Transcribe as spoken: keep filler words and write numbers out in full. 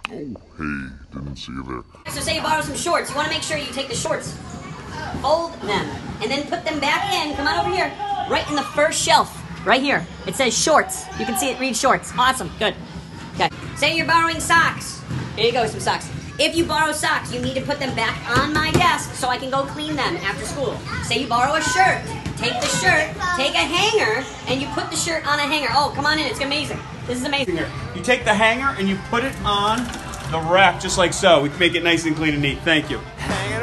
Oh, hey, didn't see you there. So say you borrow some shorts. You want to make sure you take the shorts, fold them, and then put them back in. Come on over here. Right in the first shelf. Right here. It says shorts. You can see it read shorts. Awesome. Good. Okay. Say you're borrowing socks. Here you go, some socks. If you borrow socks, you need to put them back on my desk so I can go clean them after school. Say you borrow a shirt. Take the shirt, take a hanger, and you put the shirt on a hanger. Oh, come on in. It's amazing. This is amazing. You take the hanger and you put it on the rack just like so. We can make it nice and clean and neat. Thank you.